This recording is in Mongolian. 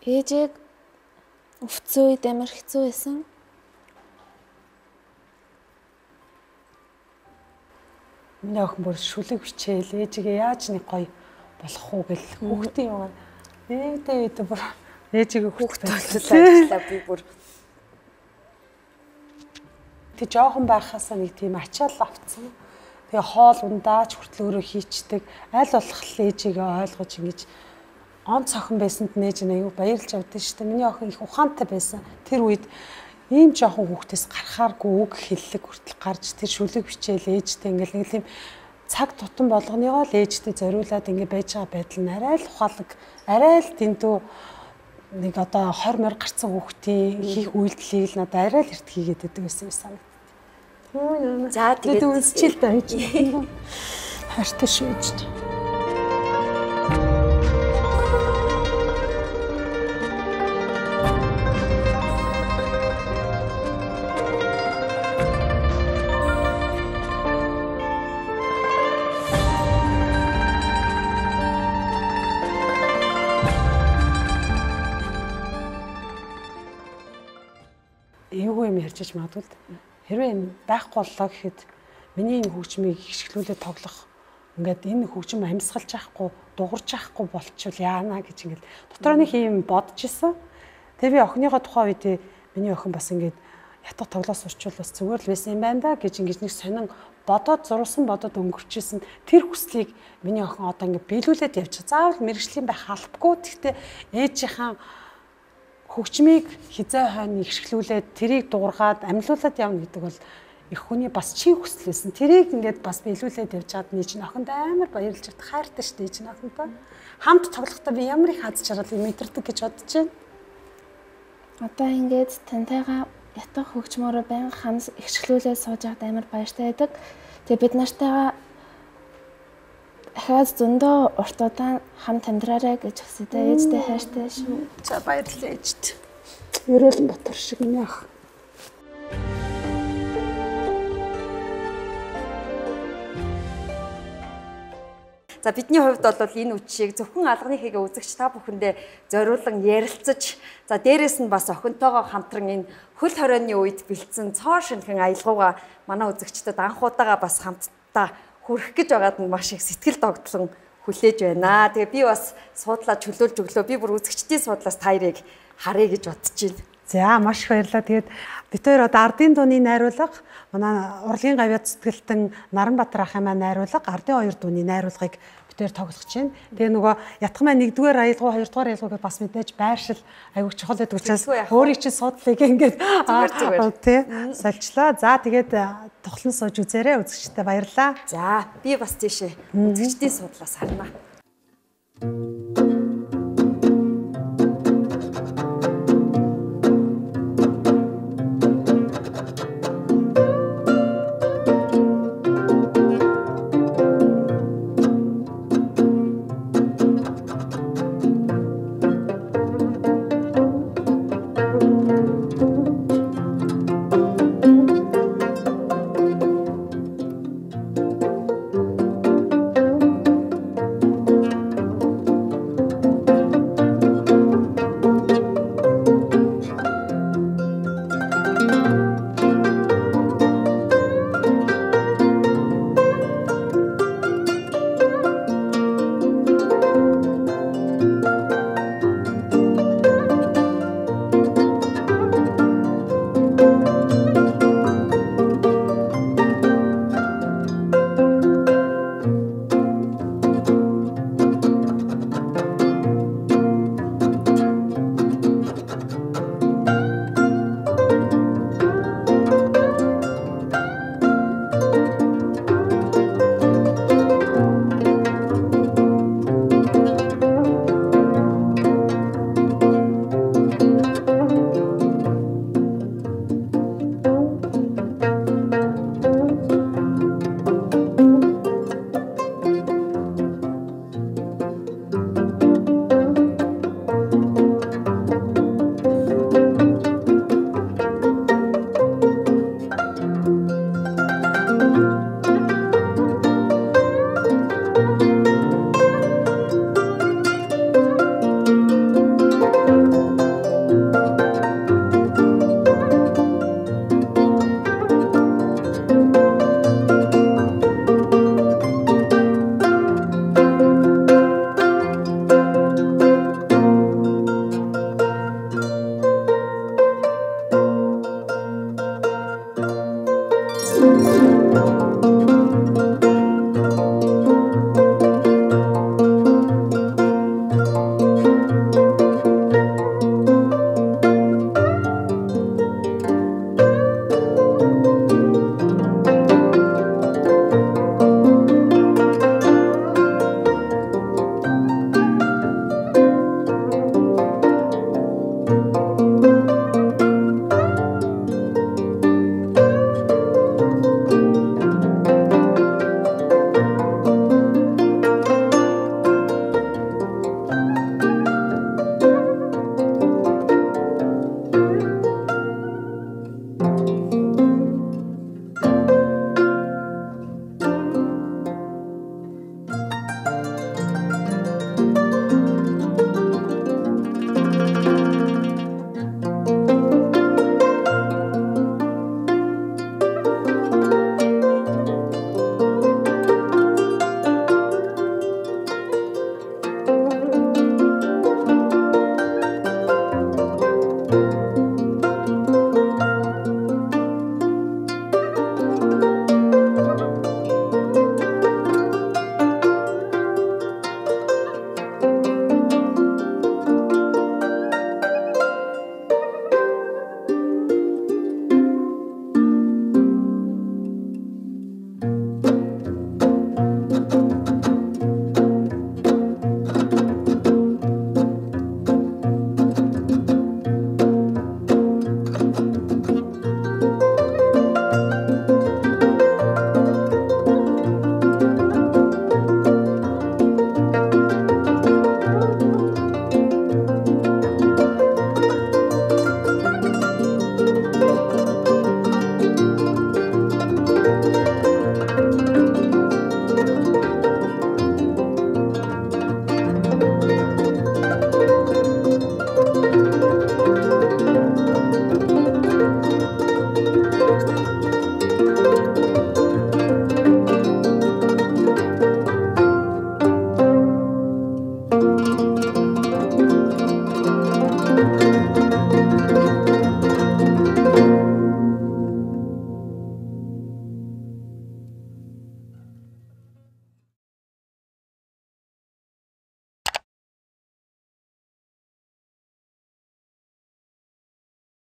Ээжийг өвцөн үед амар хэцүү байсан. Миний охин бүр шүлэг бичээл ээжигээ яаж нэг гоё болох уу гэл хүүхдийн яваа. Ээдээ бүр ээжигээ хүүхд ажиллаа би бүр. Тэг жоохон байхасаа нэг тийм ачаал авцсан. Тэгээ хоол ундаач хүртэл өөрөө хийчдэг. Аль болох ээжигээ ойлгож ингэж он цохон байсанд нээж аюу баярлж авдсан шүү дээ. Миний охин их ухаантай байсан. Тэр үед ийм жоохон хүүхдээс гарахааргүй үг хэллэг хүртэл гарч тэр шүлэг бичээл ээжтэй ингээл нэг тийм цаг тутам болгоныгоо л ээжтэй зориулаад ингээ байж байгаа байдал нь арай л ухаалаг, арай л дэндүү нэг одоо 20 мөр гарцсан хүүхдийн хийх үйлдэлийг л надад арай л эрт хийгээд байдаг байсан юм санагдав. За тэгээд үнсчил байж. Хайртай шүү ээж. Эвгүй юм ярьж магадгүй л хэрвээ байхгүй боллоо гэхэд миний энэ хөгжмийг хишглүүлээд тоглох ингээд энэ хөгжим амьсгалж авахгүй дуурж авахгүй болчихвол яана гэж ингээд дотроо нэг юм бодож исэн. Тэгээ би охиныхоо тухайн үед миний охин бас ингээд ятга тоглоо сурчвал бас зүгээр л байсан юм байна да гэж ингээд нэг сонин бодоод зурсан бодоод өнгөрчээсэн тэр хүслийг миний охин одоо ингээд биелүүлээд явчих. Заавал мэрэгжлийн байх албагүй. Гэхдээ ээжийнхэн хөгжмийг хизээ хойно ихшгэлүүлээд тэрийг дуургаад амьлуулад явна гэдэг бол их хүний бас чин хүсэл байсан. Тэрийг ингээд бас биелүүлээд явж чад нэг чинь охинд амар баярлж авт хайртай шүү дээ чинь охинтой. Хамт тоглохдоо би ямар их хаз чаргалыг мэдэрдэг гэж бодож байна. Одоо ингээд тантайгаа ятга хөгжмөөрөө байнга хамт ихшгэлүүлээд сууж байгаад амар баяртай байдаг. Тэгээ бид нартайгаа ахаад зөндөө урт удаан хамт амьдраарай гэж хүсэтэй ээжтэй хайртай шүү. За баярлалаа ээжт. Ерөөлөн Батар шиг миний ах. За бидний хувьд бол энэ үтшийг зөвхөн алганы хийгээ үзэгч та бүхэндээ зориулан ярилцаж, за дээрэс нь бас охинтойгоо хамтран энэ хөл хорионы үед бэлдсэн цоо шинхэн аялгауга манай үзэгчдэд анх удаага бас хамтдаа хүрэх гэж байгаад нь маш их сэтгэл догтлон хүлээж байна. Тэгээ би бас суудлаа чөлөөлж өглөө. Би бүр үзэгчдийн суудлаас та хоёрыг харъя гэж бодож байна. За маш их баярлалаа. Тэгээд бид хоёр одоо Ардын дууны найруулга, манай Урлагийн гавьяа цэцгэлтэн Наранбаатар ахын маань найруулга, Ардын 2 дууны найруулгыг бид хоёр тоглох гэж байна. Тэгээ нөгөө ятгах маань 1-р аялгау, 2-р аялгауг бас мэдээж байршил аягүй чухал гэдэг учраас өөрийн чинь суудлыг ингээд тий сольчлаа. За тэгээд тоглон сууж үзээрэй үзэгчтэй баярлалаа. За би бас тийшээ үзэгчдийн суудлаас харнаа.